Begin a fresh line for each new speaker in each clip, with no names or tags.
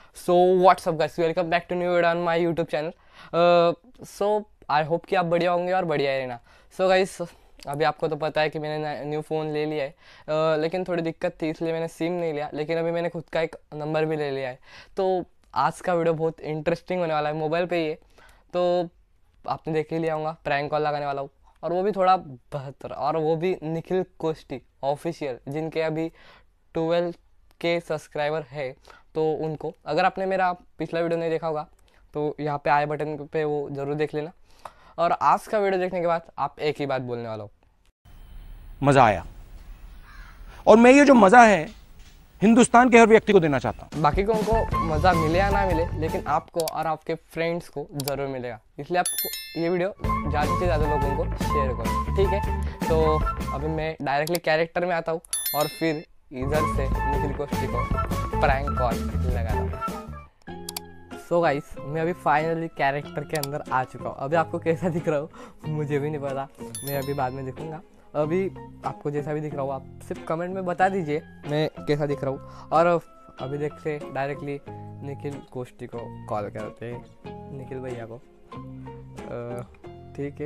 So what's up guys, welcome back to new video on my YouTube channel. So I hope कि आप बढ़िया होंगे और बढ़िया ही रहना। सो गाइस, अभी आपको तो पता है कि मैंने न्यू फ़ोन ले लिया है, लेकिन थोड़ी दिक्कत थी इसलिए मैंने सिम नहीं लिया, लेकिन अभी मैंने खुद का एक नंबर भी ले लिया है। तो आज का वीडियो बहुत इंटरेस्टिंग होने वाला है, मोबाइल पे ही है। तो आपने देख ही लिया होगा, प्रैंक कॉल लगाने वाला हूँ, और वो भी थोड़ा बेहतर, और वो भी निखिल कोष्टी ऑफिशियल, जिनके अभी 12 के सब्सक्राइबर है। तो उनको, अगर आपने मेरा पिछला वीडियो नहीं देखा होगा तो यहाँ पे आई बटन पे वो ज़रूर देख लेना। और आज का वीडियो देखने के बाद आप एक ही बात बोलने वाला हो,
मजा आया। और मैं ये जो मजा है हिंदुस्तान के हर व्यक्ति को देना चाहता हूं।
बाकी को उनको मज़ा मिले या ना मिले, लेकिन आपको और आपके फ्रेंड्स को ज़रूर मिलेगा, इसलिए आपको ये वीडियो ज़्यादा से ज़्यादा लोगों को शेयर करो, ठीक है। तो अभी मैं डायरेक्टली कैरेक्टर में आता हूँ और फिर इधर से निखिल कोष्टी को प्रैंक कॉल लगाता हूँ। सो गाइस, मैं अभी फाइनली कैरेक्टर के अंदर आ चुका हूँ। अभी आपको कैसा दिख रहा हूँ मुझे भी नहीं पता, मैं अभी बाद में दिखूँगा। अभी आपको जैसा भी दिख रहा हूँ आप सिर्फ कमेंट में बता दीजिए मैं कैसा दिख रहा हूँ। और अभी देखते डायरेक्टली निखिल कोष्टी को कॉल करते हैं, निखिल भैया को। ठीक है,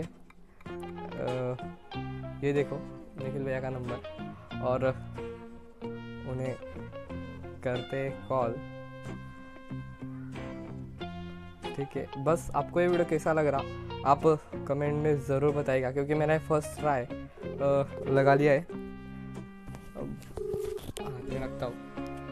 ये देखो निखिल भैया का नंबर, और उन्हें करते कॉल। ठीक है, बस आपको ये वीडियो कैसा लग रहा आप कमेंट में ज़रूर बताइएगा, क्योंकि मैंने फर्स्ट ट्राई लगा लिया है। अब आगे रखता हूँ।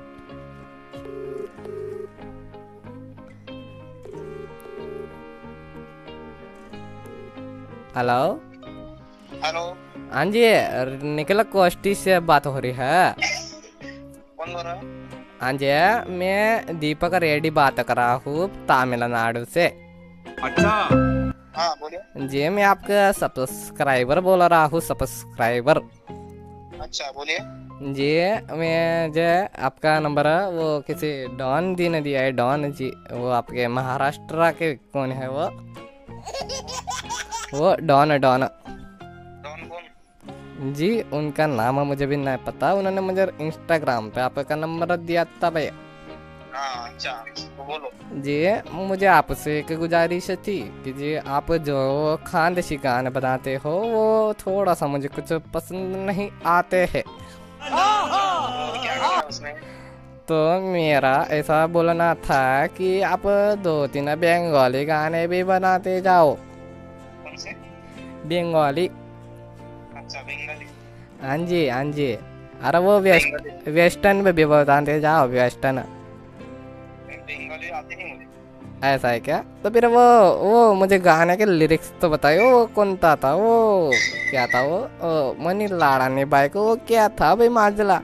हेलो
हेलो,
हाँ जी, निखिल कोष्टी से बात हो रही है।
कौन बोल रहा है?
हाँ जी, मैं दीपक रेड्डी बात कर रहा हूँ तमिलनाडु से।
अच्छा,
हाँ बोलिए।
जी, मैं आपका सब्सक्राइबर बोल रहा हूँ, सब्सक्राइबर।
अच्छा बोलिए।
जी, मैं जो आपका नंबर है वो किसी डॉन जी ने दिया है, डॉन जी, वो आपके महाराष्ट्र के कौन है वो डॉन डॉन
कौन कौन?
जी, उनका नाम मुझे भी नहीं पता, उन्होंने मुझे इंस्टाग्राम पे आपका नंबर दिया था भैया।
हाँ अच्छा, तो बोलो।
जी, मुझे आपसे एक गुजारिश थी कि जी आप जो खानदेशी गाने बनाते हो वो थोड़ा सा मुझे कुछ पसंद नहीं आते हैं।
तो क्या करना है उसमें?
तो मेरा ऐसा बोलना था कि आप 2-3 बंगाली गाने भी बनाते जाओ।
कौन से?
बंगाली,
अच्छा बंगाली।
हाँ जी हाँ जी, अरे वो वेस्टर्न में भी बताते जाओ, वेस्टर्न।
बंगाली आती नहीं मुझे।
ऐसा है क्या? तो फिर वो मुझे गाने के लिरिक्स तो बताइए, वो कौन था वो, क्या था वो मनी लाड़ाने बाइक, वो क्या था भाई माजला?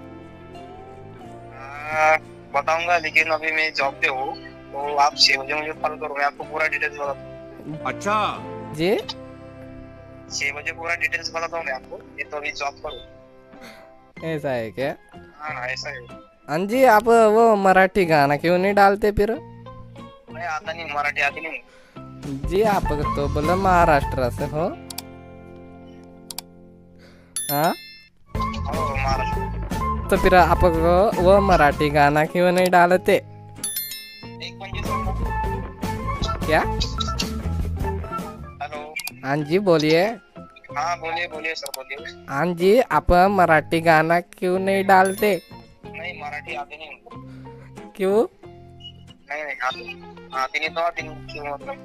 बताऊंगा, लेकिन अभी मैं जॉब पे हूँ, तो आप 6 बजे मुझे कॉल करो, मैं आपको पूरा डिटेल्स बताता
अच्छा,
जी,
हूँ। 6 बजे पूरा डिटेल्स बताता हूँ मैं आपको, ये तो अभी जॉब पर हूँ।
ऐसा है क्या?
हाँ ऐसा है।
हाँ जी, आप वो मराठी गाना क्यों नहीं डालते फिर?
मैं आता नहीं, मराठी आती नहीं।
जी, आप तो बोले महाराष्ट्र से हो। हाँ,
ओ महाराष्ट्र।
तो फिर आप वो मराठी गाना क्यों नहीं डालते?
एक पंजे सर।
क्या?
हेलो।
हाँ जी बोलिए।
हाँ बोलिए बोलिए सर बोलिए।
हाँ जी, आप मराठी गाना क्यों नहीं डालते?
नहीं मराठी आती नहीं मुझको।
क्यों?
नहीं नहीं आती नहीं तो आती नहीं, क्यों मतलब?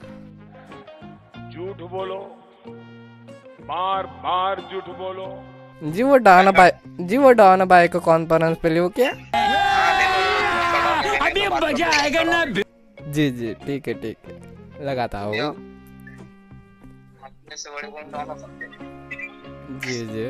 झूठ बोलो, बार बार झूठ बोलो।
जी, वो डॉन बाई को कॉन्फ्रेंस पे लियो क्या?
अभी मजा आएगा ना।
जी जी, ठीक है लगाता हूँ।
अपने से बड़े कौन डाल सकते हैं?
जी जी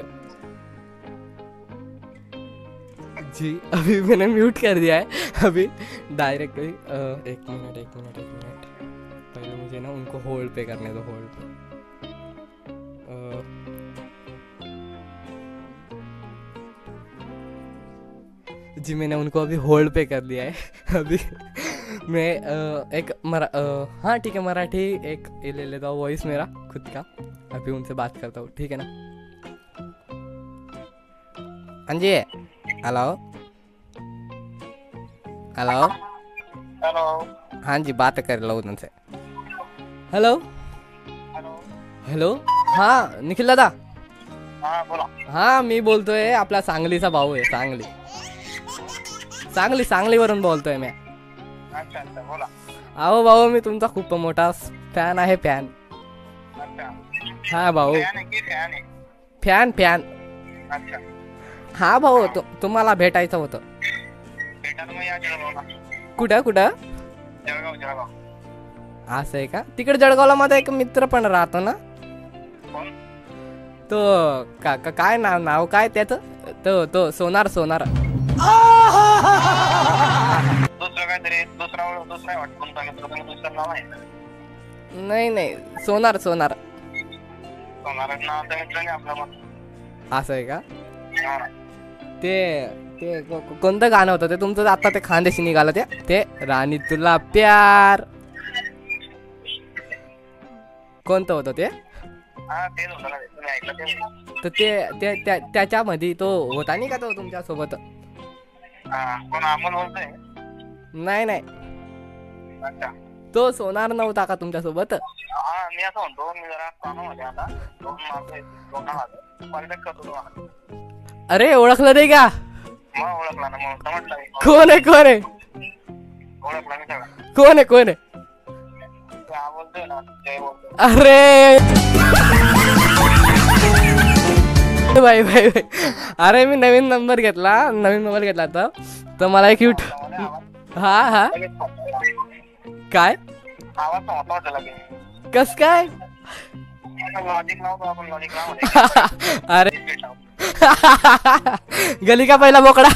जी, अभी मैंने म्यूट कर दिया है। अभी डायरेक्टली एक मिनट पहले मुझे ना उनको होल्ड पे करने दो, होल्ड पे। जी, मैंने उनको अभी होल्ड पे कर दिया है। अभी मैं हाँ ठीक है, मराठी एक ये ले लेता हूँ वॉइस मेरा खुद का, अभी उनसे बात करता हूँ, ठीक है ना? हाँ जी, हेलो हेलो
हेलो
हाँ जी, बात कर लो उनसे. Hello
hello.
हॅलो. हा निखिल दादा.
हा बोला.
हा मी बोलतोय, आपला सांगलीचा भाऊ आहे. सांगलीवरून बोलतोय मी.
अच्छा अच्छा बोला.
अहो भाऊ, मी तुमचा खूप मोठा फॅन आहे.
अच्छा.
हा भाऊ,
फॅन आहे की फॅन आहे?
फॅन.
अच्छा.
हा भाऊ, तुम्हाला भेटायचं होतं.
भेटायला मग या जळगावला.
कुठं?
जळगाव.
असं आहे का? तिकडे जळगावला माझा एक मित्र पण राहतो ना.
कोण?
तो काय नाव काय त्याचं? तो सोनार.
दुसरं काहीतरी दुसरा वाटतं तुमचा मित्र, पण दुसरं नाव आहे.
नाही, सोनार.
सोनार नावाचा मित्र नाही आपला पण.
असं आहे का?
हा.
ते कोणतं गाणं होतं ते तुमचं आता ते खानदेशी निघालं ते राणी तुला प्यार, कोणतं होतं ते?
हा तेच होतं ना, तुम्ही ऐकलं ते?
तर ते त्याच्यामध्ये तो होता नाही का तो तुमच्या सोबत?
हा. कोण अमोल बोलतोय?
नाही,
अच्छा.
तो सोनार नव्हता का तुमच्या सोबत?
हा मी असं म्हणतो, मी जरा कामामध्ये आता दोन कॉन्टॅक्ट करतो तुम्हाला.
अरे ओळखलं नाही का?
मग ओळखला ना, मग समजलं मी.
कोण आहे?
ओळखला मी सगळं.
कोण आहे?
हा बोलतोय ना, जय बोलतोय.
अरे बाई. अरे मी नवीन मोबाईल घेतला तर मला एक हा
लगेच
काय
आवाज नव्हता वाटत लगेच.
कस काय?
लॉजिक लावतो आपण, लॉजिक लावतो.
अरे गली का पहिला बोकडा.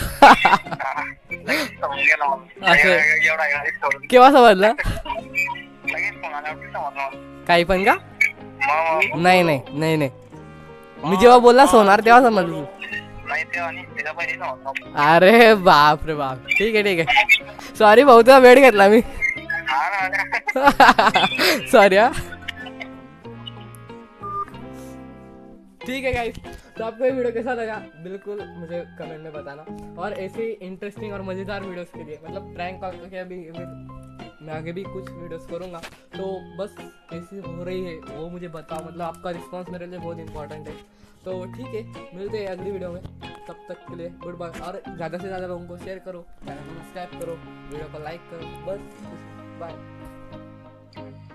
केव्हा समजलं?
लगेच फोन आल्यावरती समजलं.
काही पण का?
मग
नाही. मी जेव्हा बोलला सोनार तेव्हा समजलं.
नाही तेव्हा आणि तिला पहिले समजलं.
अरे बाप रे बाप. ठीक आहे. सॉरी भाऊ, तुझा वेळ घेतला मी.
हा ना.
सॉरी. ठीक है गाइस, तो आपको ये वीडियो कैसा लगा बिल्कुल मुझे कमेंट में बताना. और ऐसे इंटरेस्टिंग और मज़ेदार वीडियोस के लिए, मतलब प्रैंक कॉल के अभी मैं आगे भी कुछ वीडियोस करूँगा. तो बस कैसी हो रही है वो मुझे बताओ, मतलब आपका रिस्पांस मेरे लिए बहुत इंपॉर्टेंट है. तो ठीक है, मिलते हैं अगली वीडियो में. तब तक के लिए गुड बाय. और ज़्यादा से ज़्यादा लोगों को शेयर करो, चैनल को सब्सक्राइब करो, वीडियो को लाइक करो. बस बाय.